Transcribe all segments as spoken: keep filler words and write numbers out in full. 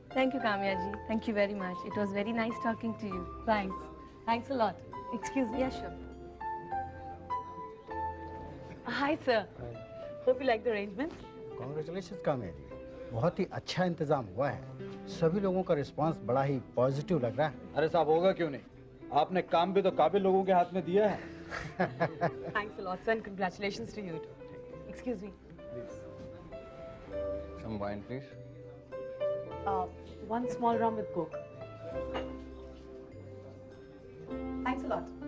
Thank you, Kamya ji. Thank you very much. It was very nice talking to you. Thanks. Thanks a lot. Excuse me. Yeah, sure. Hi, sir. Hi. Hope you like the arrangements. Congratulations, Kamya जी. बहुत ही अच्छा इंतजाम हुआ है. सभी लोगों का response बड़ा ही positive लग रहा है. अरे साहब होगा क्यों नहीं? आपने काम भी तो काबिल लोगों के हाथ में दिया है. Thanks a lot, sir, and congratulations to you. Excuse me. Please. Some wine, please. Uh, one small rum with coke. Thanks a lot.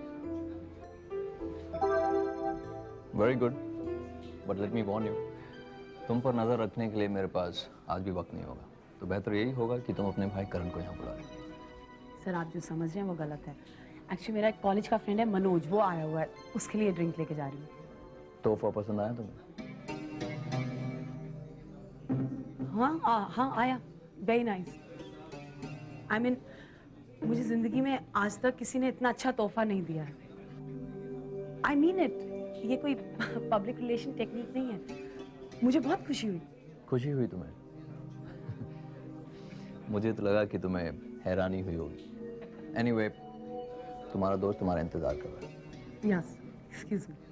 Very good. But let me warn you. तुम पर नजर रखने के लिए मेरे पास आज भी वक्त नहीं होगा. तो बेहतर यही होगा कि तुम अपने भाई करण को यहाँ बुला लो. सर आप जो समझ रहे हैं वो गलत है. एक्चुअली मेरा एक कॉलेज का फ्रेंड है मनोज, वो आया हुआ है, उसके लिए ड्रिंक लेके जा रही हूँ. तोहफा पसंद आया तुम्हें? हाँ आ, हाँ आया. Very nice. आई मीन मुझे जिंदगी में आज तक किसी ने इतना अच्छा तोहफा नहीं दिया है. I mean it. ये कोई पब्लिक रिलेशन टेक्निक नहीं है. मुझे बहुत खुशी हुई. खुशी हुई तुम्हें? मुझे तो लगा कि तुम्हें हैरानी हुई होगी. एनीवे, तुम्हारा दोस्त तुम्हारा इंतजार कर रहा है. Yes, excuse me.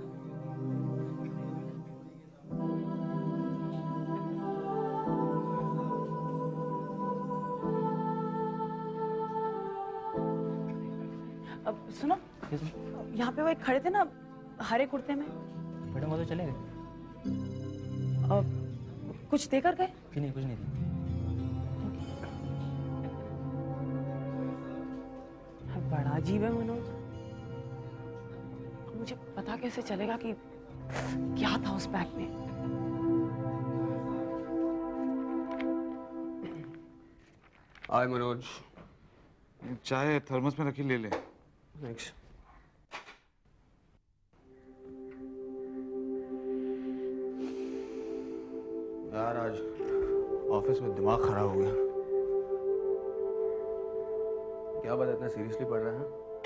अब सुनो, यहाँ पे वो एक खड़े थे ना हरे कुर्ते में. मैडम वो तो चले गए. अब कुछ देकर गए? नहीं, कुछ नहीं दी. बड़ा अजीब है मनोज. मुझे पता कैसे चलेगा कि क्या था उस बैग में? आए मनोज, चाय थर्मस में रखी ले ले. थैंक्स. यार आज ऑफिस में दिमाग खराब हो गया. क्या बात इतना सीरियसली पढ़ रहा है?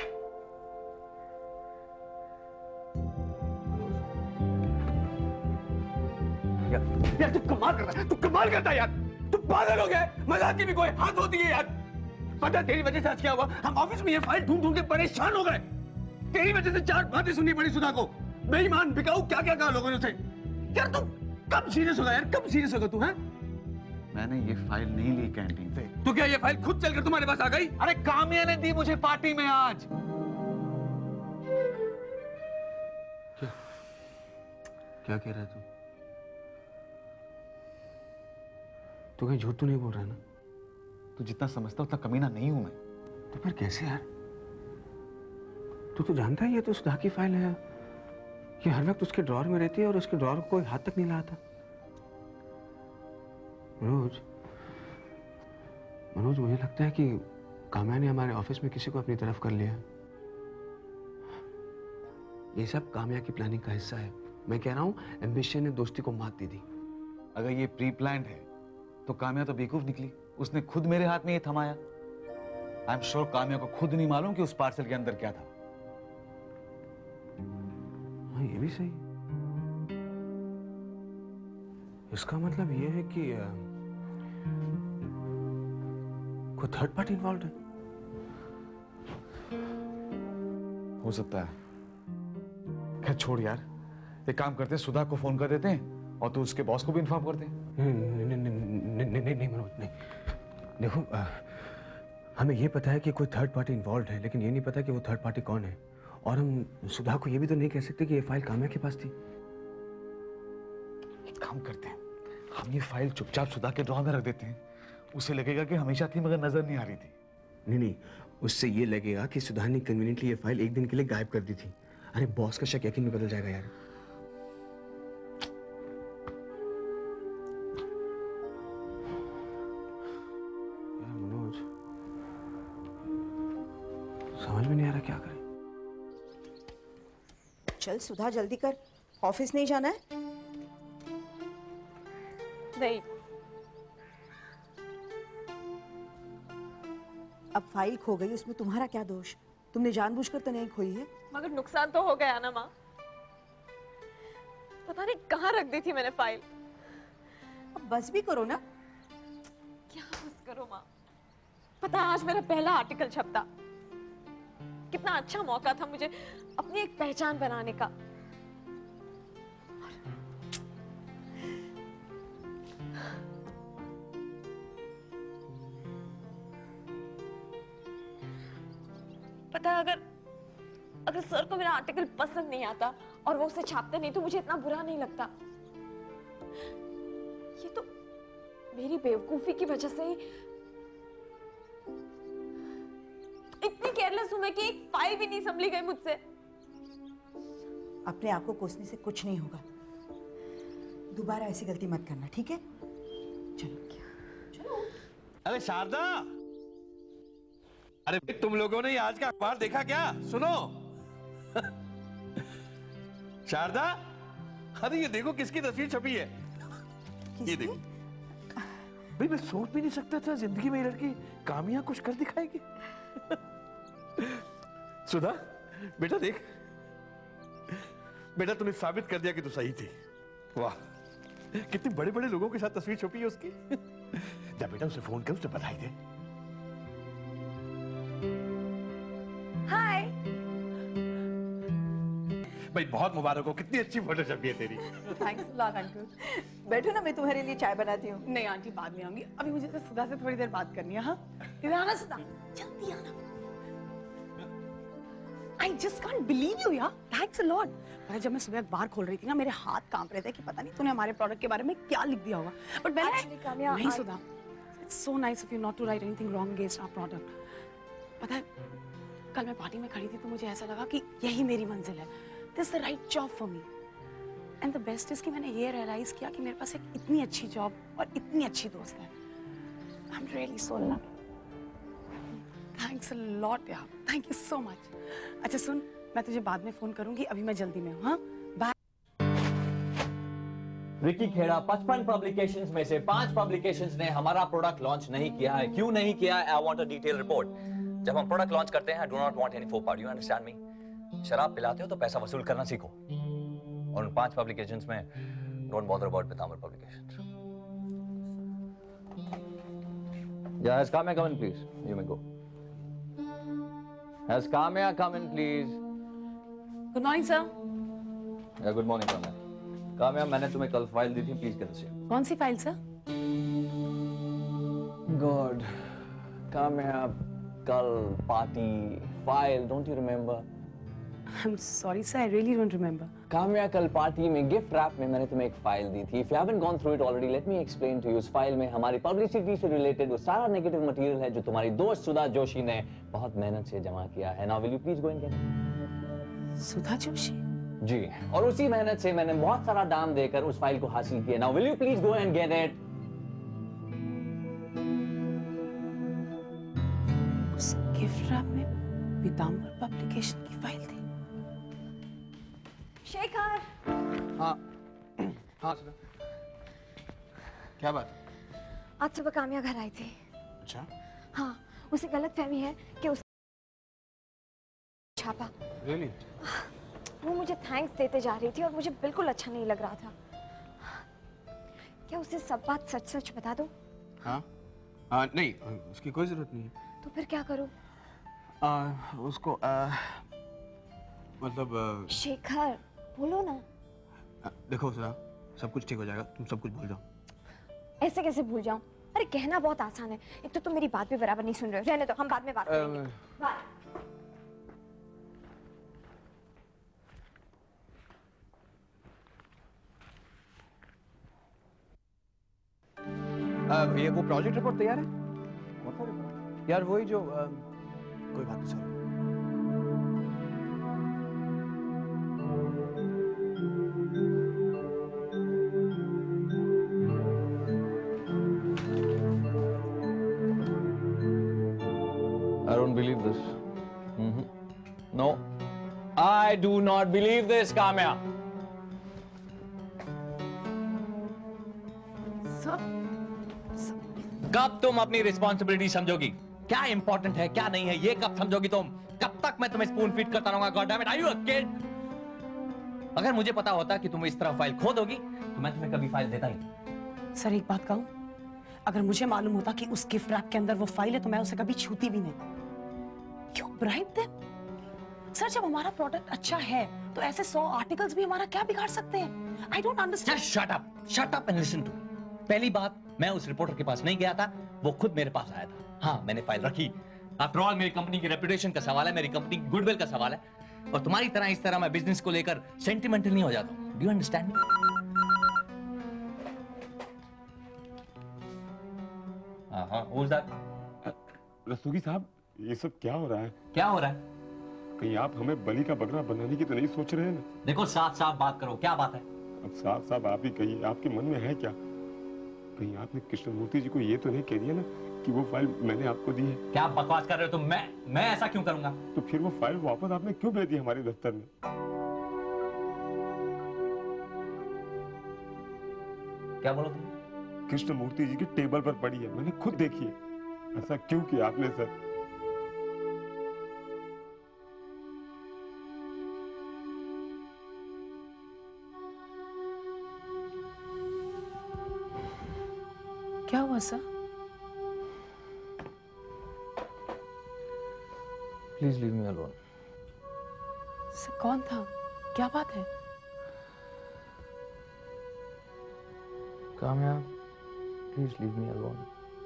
यार, यार तू कमाल कर रहा है. तू कमाल करता है यार. तू पागल हो गया है. मजाक की भी कोई हाथ होती है यार. पता तेरी वजह से आज क्या हुआ? हम ऑफिस में ये फाइल ढूंढ ढूंढ के परेशान हो गए. तेरी वजह से चार बातें सुननी पड़ी सुधा को. बेईमान, बिकाऊ, क्या क्या कहा लोगों ने उसे. यार तू कब सीरियस होगा यार? कब सीरियस होगा तू? है मैंने ये फाइल नहीं ली कैंटीन से. तो क्या ये फाइल खुद चलकर तुम्हारे पास आ गई? अरे काम्या ने दी मुझे पार्टी में आज. क्या क्या कह रहा है तू? तू कहीं झूठ तो नहीं बोल रहा है ना? तू जितना समझता उतना कमीना नहीं हूं मैं. तो फिर कैसे यार? तू तो जानता है ये तो सुधा की फाइल है. ये हर वक्त उसके ड्रॉर में रहती है और उसके ड्रॉर को कोई हाथ तक नहीं लगाता. मनोज, मनोज मुझे लगता है कि काम्या ने हमारे ऑफिस में किसी को अपनी तरफ कर लिया. ये सब काम्या की प्लानिंग का हिस्सा है. मैं कह रहा हूँ एम्बिशन ने दोस्ती को मात दे दी. अगर ये प्री प्लान्ड है तो काम्या तो बेवकूफ निकली. उसने खुद मेरे हाथ में ये थमाया. आई एम श्योर काम्या को खुद नहीं मालूम कि उस पार्सल के अंदर क्या था. हाँ ये भी सही. इसका मतलब ये है कि आ, कोई थर्ड पार्टी इन्वॉल्व है. हो सकता है. खैर छोड़ यार. एक काम करते हैं, सुधा को फोन कर देते हैं और तू उसके बॉस को भी इन्फॉर्म कर दे. नहीं नहीं नहीं नहीं नहीं नहीं नहीं मनोज नहीं. देखो आ, हमें ये पता है कि कोई थर्ड पार्टी इन्वॉल्व है, लेकिन ये नहीं पता कि वो थर्ड पार्टी कौन है. और हम सुधा को ये भी तो नहीं कह सकते कि ये फाइल काम्या के पास थी. एक काम करते हैं, हम ये फाइल चुपचाप सुधा के ड्रॉर में रख देते हैं. उसे लगेगा कि हमेशा थी मगर नजर नहीं आ रही थी. नहीं नहीं, उससे ये लगेगा कि सुधा ने कन्वीनियंटली ये फाइल एक दिन के लिए गायब कर दी थी. अरे बॉस का शक यकीन में बदल जाएगा यार. यार मनोज, समझ में नहीं आ रहा क्या करें. चल सुधा जल्दी कर. ऑफिस नहीं जाना है? नहीं. अब फाइल खो गई, उसमें तुम्हारा क्या दोष? तुमने जानबूझकर तो नहीं खोई है. मगर नुकसान तो हो गया ना माँ. पता नहीं कहाँ रख दी थी मैंने फाइल. अब बस भी करो ना. क्या बस करो माँ। पता है आज मेरा पहला आर्टिकल छपता। कितना अच्छा मौका था मुझे अपनी एक पहचान बनाने का। पता है अगर अगर सर को मेरा आर्टिकल पसंद नहीं आता और वो उसे छापते नहीं तो मुझे इतना बुरा नहीं लगता। ये तो मेरी बेवकूफी की वजह से ही इतनी केयरलेस हूं मैं कि एक फाइल भी नहीं संभली गई मुझसे। अपने आप को कोसने से कुछ नहीं होगा। दोबारा ऐसी गलती मत करना, ठीक है? चलो चलो। अरे शारदा, अरे तुम लोगों ने आज का अखबार देखा क्या? सुनो शारदा, अरे ये देखो किसकी तस्वीर छपी है। ये देखो। भाई मैं सोच भी नहीं सकता था जिंदगी में ये लड़की कामिया कुछ कर दिखाएगी। सुधा बेटा देख, बेटा तूने साबित कर दिया कि तू सही थी। वाह, कितने बड़े बड़े लोगों के साथ तस्वीर छपी है उसकी। जा बेटा उसे फोन कर, उसे बधाई दे। हाय। भाई बहुत मुबारक हो, कितनी अच्छी फोटो छपी है तेरी। Thanks lot uncle. बैठो ना, मैं तुम्हारे लिए चाय बनाती हूँ। नहीं आंटी, बाद में आऊंगी। अभी मुझे तो सुधा से थोड़ी देर बात करनी है। हाँ, इधर आना सुधा, जल्दी आना। I just can't believe you यार। Thanks a lot। अरे जब मैं सुबह अखबार खोल रही थी ना, मेरे हाथ कांप रहे थे कि पता नहीं तूने हमारे प्रोडक्ट के बारे में क्या लिख दिया होगा। But मैंने Actually, काम्या, नहीं I- Sudha, it's so nice of you not to write anything wrong against our product। पता है कल मैं पार्टी में खड़ी थी तो मुझे ऐसा लगा कि यही मेरी मंजिल है। This is the right job for me। And the best is कि मैंने ये रियलाइज किया कि मेरे पास एक इतनी अच्छी जॉब और इतनी अच्छी दोस्त है। I'm really so lucky। Thanks a lot यार, thank you so much। अच्छा सुन, मैं तुझे बाद में फोन करूंगी, अभी मैं जल्दी में हूँ। हाँ बाय। रिकी खेड़ा पचपन पब्लिकेशंस में से पांच पब्लिकेशंस ने हमारा प्रोडक्ट लॉन्च नहीं किया है। क्यों नहीं किया है? I want a detail report. जब हम प्रोडक्ट लॉन्च करते हैं, do not want any for part, you understand me? शराब पिलाते हो तो पैसा वसूल करना सीखो। और उन पांच पब्लिकेशंस में don't bother about Pitambar publications. Yeah has Kamya come in please, you may go. Has Kamya come in please. Good morning sir. Yeah good morning Kamya. Kamya मैंने तुम्हें कल फाइल दी थी, प्लीज गेट इट। कौन सी फाइल सर? गॉड, काम्या कल party file, don't you remember? I am sorry sir, I really don't remember. Kamya कल party में गिफ्ट रैप में मैंने तुम्हें एक फाइल दी थी। If you haven't gone through it already, let me explain to you. उस फाइल में हमारी पब्लिसिटी से रिलेटेड वो सारा नेगेटिव मटेरियल है जो तुम्हारी दोस्त सुधा जोशी ने बहुत मेहनत से जमा किया है। Now will you please go and get it? Sudha Joshi? जी, और उसी मेहनत से मैंने बहुत सारा दाम देकर उस फाइल को हासिल किया। Now will you please go and get it? उस गिफ्ट रैप में पीताम्बर पब्लिकेशन की फाइल थी। शेखर। हाँ हाँ सुधा, क्या बात? आज सुबह काम्या घर आई थी। अच्छा, हाँ, उसे गलत फहमी है कि उस छापा। रियली? वो मुझे थैंक्स देते जा रही थी और मुझे बिल्कुल अच्छा नहीं लग रहा था। क्या उसे सब बात सच सच बता दूं? हाँ आ, नहीं, उसकी कोई जरूरत नहीं है। तो फिर क्या करूं? आ, उसको आ, मतलब आ, शेखर बोलो ना। आ, देखो सुधा, सब कुछ ठीक हो जाएगा, तुम सब कुछ भूल जाओ। ऐसे कैसे भूल जाऊं? अरे कहना बहुत आसान है, एक तो तुम मेरी बात भी बराबर नहीं सुन रहे हो। रहने दो, हम बाद में बात करेंगे। बाय। आ, ये वो प्रोजेक्ट रिपोर्ट तैयार है? यार वही जो आ, कोई बात नहीं सर। I don't believe this. Mm-hmm. No, I do not believe this, Kamya. कब तुम अपनी रिस्पॉन्सिबिलिटी समझोगी? क्या इंपॉर्टेंट है क्या नहीं है ये कब समझोगी तुम? कब तक मैं तुम्हें स्पून फीड करता रहूंगा? God damn it, are you a kid? अगर मुझे पता होता कि तुम इस तरह फाइल खो दोगी तो मैं तुम्हें कभी फाइल देता ही नहीं। सर एक बात कहूं, अगर मुझे मालूम होता कि उस गिफ्ट रैप के अंदर वो फाइल है तो मैं उसे कभी छूती भी नहीं। क्यों ब्राइब देम? सर जब हमारा प्रोडक्ट अच्छा है तो ऐसे सौ आर्टिकल्स भी हमारा क्या बिगाड़ सकते हैं? I don't understand. Just shut up, shut up and listen to me. पहली बात, मैं उस रिपोर्टर के पास नहीं गया था, वो खुद मेरे पास आया था। हाँ, मैंने फाइल रखी। आफ्टर ऑल मेरी कंपनी की रेपुटेशन का सवाल है, मेरी कंपनी की गुडविल का सवाल है, और तुम्हारी तरह इस तरह मैं बिजनेस को लेकर सेंटिमेंटल नहीं हो जाता हूँ। Do you understand me? हाँ हाँ, who's that? रस्तोगी साहब, ये सब क्या हो रहा है? क्या हो रहा है? कहीं आप हमें बलि का बकरा बनाने की तो नहीं सोच रहे हैं ना? देखो साफ साफ बात करो, क्या बात है? अब साफ साफ आप ही कहिए, आपके मन में है क्या? कहीं आपने कृष्णमूर्ति जी को ये तो नहीं कह दिया ना कि वो फाइल मैंने आपको दी है? क्या बकवास कर रहे हो तुम? मैं मैं ऐसा क्यों करूंगा? तो फिर वो फाइल वापस आपने क्यों भेज दी हमारे दफ्तर में? क्या बोलो तुम? कृष्णमूर्ति जी की टेबल पर पड़ी है, मैंने खुद देखी है। ऐसा क्यों किया आपने सर? क्या हुआ sir? Please leave me alone. Sir कौन था? क्या बात है? Kamya, please leave me alone.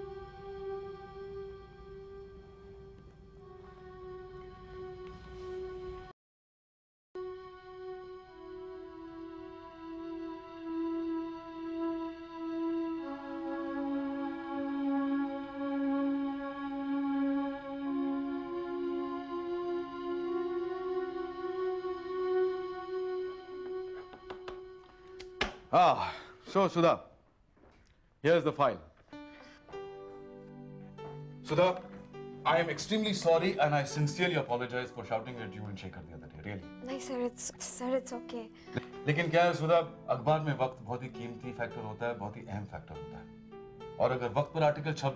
Ah, so Sudha, here's the file. Sudha, I am extremely sorry and I sincerely apologize for shouting at you and Shekhar the other day, really. नहीं sir, it's sir it's okay. लेकिन क्या है सुधा, अखबार में वक्त बहुत ही कीमती factor होता है, बहुत ही अहम फैक्टर होता है, और अगर वक्त पर आर्टिकल छप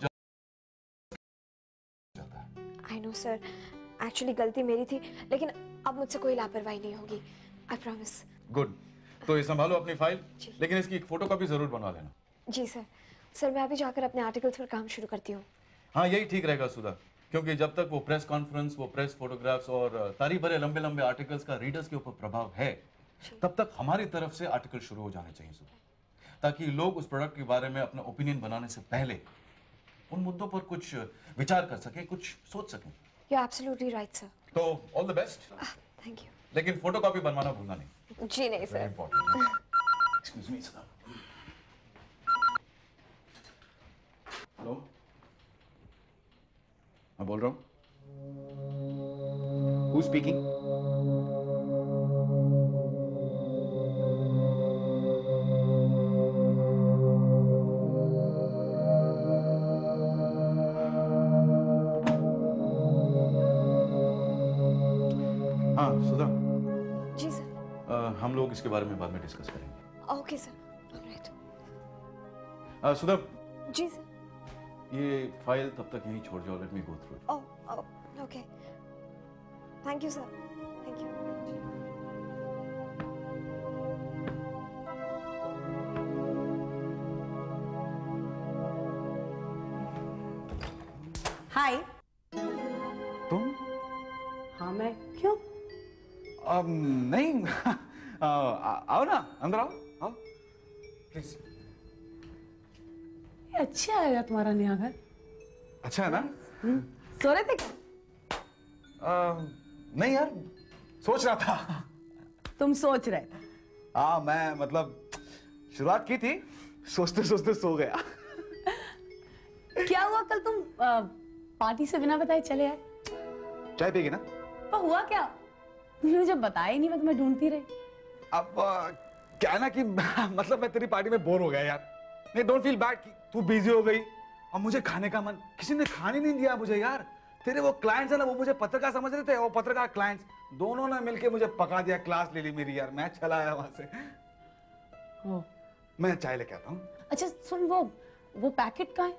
जाता है। I know sir, actually गलती मेरी थी, लेकिन अब मुझसे कोई लापरवाही नहीं होगी, I promise. गुड, तो ये संभालो अपनी फाइल, लेकिन इसकी एक फोटो कॉपी जरूर बनवा लेना। जी सर। सर मैं अभी जाकर अपने आर्टिकल्स पर काम शुरू करती हूँ। हाँ यही ठीक रहेगा सुधा, क्योंकि जब तक वो प्रेस कॉन्फ्रेंस, वो प्रेस फोटोग्राफ्स और तारीफ भरे लंबे लंबे आर्टिकल्स का रीडर्स के ऊपर प्रभाव है, तब तक हमारी तरफ से आर्टिकल शुरू हो जाने चाहिए सुधा, ताकि लोग उस प्रोडक्ट के बारे में अपना ओपिनियन बनाने से पहले उन मुद्दों पर कुछ विचार कर सकें, कुछ सोच सकें। You are absolutely right sir. तो all the best. Thank you. लेकिन फोटोकॉपी बनवाना भूलना नहीं। जी नहीं sir. Excuse me sir. Hello, मैं बोल रहा हूँ। Who speaking? हाँ सुधा। जी सर। आ, हम लोग इसके बारे में बाद में डिस्कस करेंगे। Okay sir, all right. सुधा। जी सर। ये फाइल तब तक यहीं छोड़ जाओ, let me go through. Oh, okay. Thank you sir, thank you. Hi. तुम? हाँ मैं। क्यों? um, नहीं आ, आओ ना, अंदर आओ, आओ प्लीज। ये अच्छा है यार तुम्हारा नया घर। अच्छा है ना? सो रहे थे क्या? आ, नहीं यार, सोच रहा था। तुम सोच रहे थे? हाँ मैं मतलब शुरुआत की थी, सोचते सोचते सो गया। क्या हुआ कल तुम आ, पार्टी से बिना बताए चले आए? चाय पिएगी ना? पर हुआ क्या? तुमने मुझे बताया ही नहीं, मैं तुम्हें ढूंढती रही। अब आ, क्या है ना कि मतलब मैं तेरी पार्टी में बोर हो गया यार। नहीं, डोंट फील बैड कि तू बिजी हो गई और मुझे खाने का मन, किसी ने खाने नहीं दिया मुझे यार। तेरे वो क्लाइंट्स है ना, वो मुझे पत्रकार समझ रहे थे, वो पत्रकार क्लाइंट्स दोनों ने मिलके मुझे पका दिया, क्लास ले ली मेरी यार। मैं चला आया वहां से। ओ, मैं चाय लेके आता हूँ। अच्छा सुन, वो वो पैकेट कहाँ है?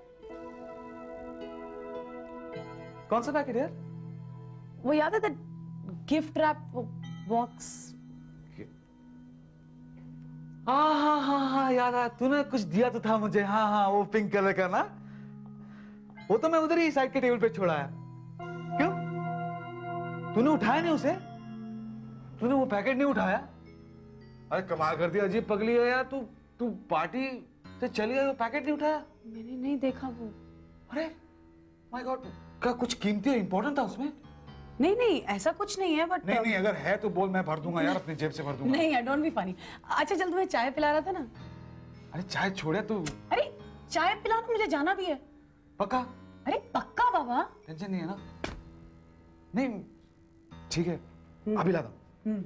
कौन सा पैकेट यार? वो याद है गिफ्ट रैप बॉक्स? हाँ हाँ हाँ हाँ याद आया, तूने कुछ दिया तो था मुझे। हाँ हाँ वो पिंक कलर का ना, वो तो मैं उधर ही साइड के टेबल पे छोड़ा है। क्यों तूने उठाया नहीं उसे? तूने वो पैकेट नहीं उठाया? अरे कमाल कर दिया, अजीब पगली है यार तू। तू पार्टी से चली आई, वो पैकेट नहीं उठाया? मैंने नहीं देखा वो। अरे माय गॉड, क्या कुछ कीमती और इंपॉर्टेंट था उसमें? नहीं नहीं ऐसा कुछ नहीं है, बट नहीं नहीं अगर है तो बोल, मैं भर दूंगा यार, अपनी जेब से भर दूंगा। नहीं यार, डोंट बी फनी। अच्छा चल, तुम्हें चाय पिला रहा था ना? अरे चाय छोड़े तू। अरे चाय पिला तो मुझे जाना भी है। पक्का? अरे पक्का बाबा। टेंशन नहीं है ना? नहीं ठीक है, अभी लाता हूं।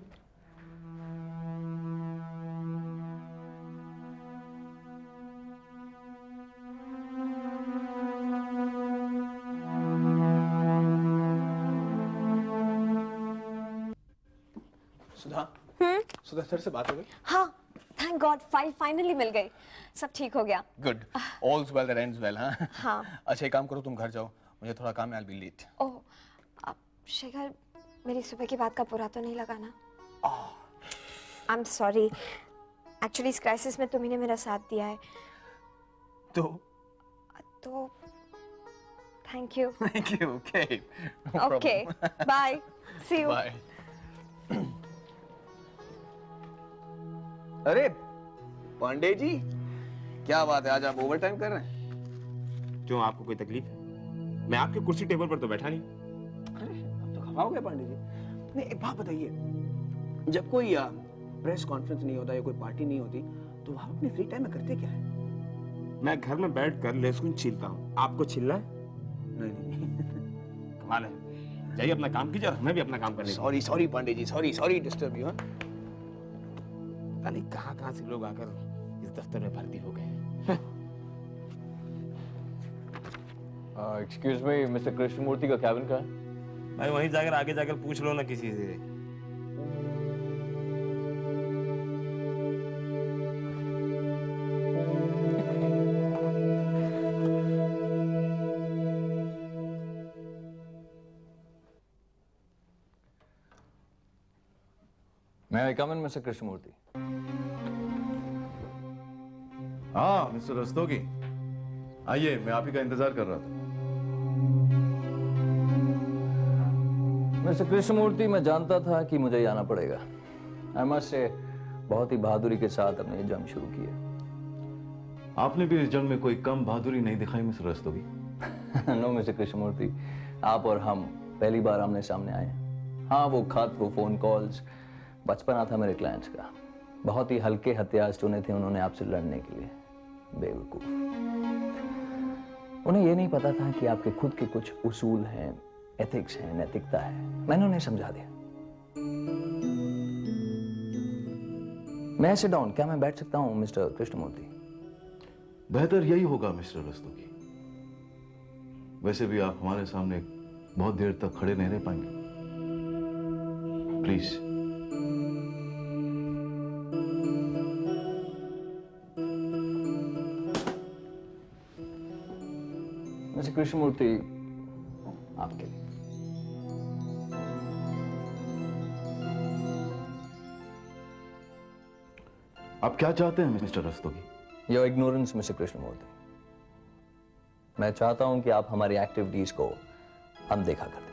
सुधा, हम्म सुधा सर से बात हो गई? हाँ, थैंक गॉड फाइल फाइनली मिल गई, सब ठीक हो गया। Good, all's well that ends well. हाँ हाँ। अच्छा एक काम करो, तुम घर जाओ, मुझे थोड़ा काम है, I will be late. Oh, अब शेखर, मेरी सुबह की बात का बुरा तो नहीं लगा ना? आई एम सॉरी, एक्चुअली इस क्राइसिस में तुम्ही ने मेरा साथ दिया है। तो तो thank you. Thank you. Okay okay, bye, see you. Bye. अरे पांडे जी, क्या बात है, आज आप ओवर टाइम कर रहे हैं? क्यों, आपको कोई तकलीफ है? मैं आपके कुर्सी टेबल पर तो बैठा नहीं। अरे अब तो खफा हो गए पांडे जी। नहीं एक बात बताइए, जब कोई प्रेस कॉन्फ्रेंस नहीं होता या कोई पार्टी नहीं होती तो आप अपने फ्री टाइम में करते क्या है? मैं घर में बैठ कर लहसुन छीलता हूँ। आपको छीलना है? नहीं नहीं कमाल है, जाइए अपना काम कीजिए और हमें भी अपना काम करने दीजिए। Sorry sorry Pandey ji, sorry sorry disturb you. पता नहीं कहाँ कहाँ से लोग आकर इस दफ्तर में भर्ती हो गए हैं। एक्सक्यूज मी, मिस्टर कृष्णमूर्ति का कैबिन कहाँ है? भाई वहीं जाकर आगे जाकर पूछ लो ना किसी से। May I come in, mister Krishnamurthy? हाँ मिस्टर रस्तोगी, आइए, मैं आप ही का इंतजार कर रहा था। मिस्टर कृष्णमूर्ति, मैं जानता था कि मुझे आना पड़ेगा। आई मस्ट से बहुत ही बहादुरी के साथ अपनी जंग शुरू की है। आपने भी इस जंग में कोई कम बहादुरी नहीं दिखाई mister Rastogi. No mister Krishnamurthy, आप और हम पहली बार आमने सामने आए हैं। हाँ वो खत, वो फोन कॉल्स, बचपना था मेरे क्लाइंट्स का। बहुत ही हल्के हथियार चुने थे उन्होंने आपसे लड़ने के लिए। बेवकूफ, उन्हें यह नहीं पता था कि आपके खुद के कुछ उसूल हैं, एथिक्स हैं, नैतिकता है। मैंने उन्हें समझा दिया। मैं सिट डाउन, क्या मैं बैठ सकता हूं मिस्टर कृष्णमूर्ति? बेहतर यही होगा मिस्टर रस्तोगी। वैसे भी आप हमारे सामने बहुत देर तक खड़े नहीं रह पाएंगे। प्लीज। मिस्टर कृष्णमूर्ति, आपके लिए। आप क्या चाहते हैं mister Rastogi? Your ignorance mister Krishnamurthy. मैं चाहता हूं कि आप हमारी एक्टिविटीज को अनदेखा कर दें।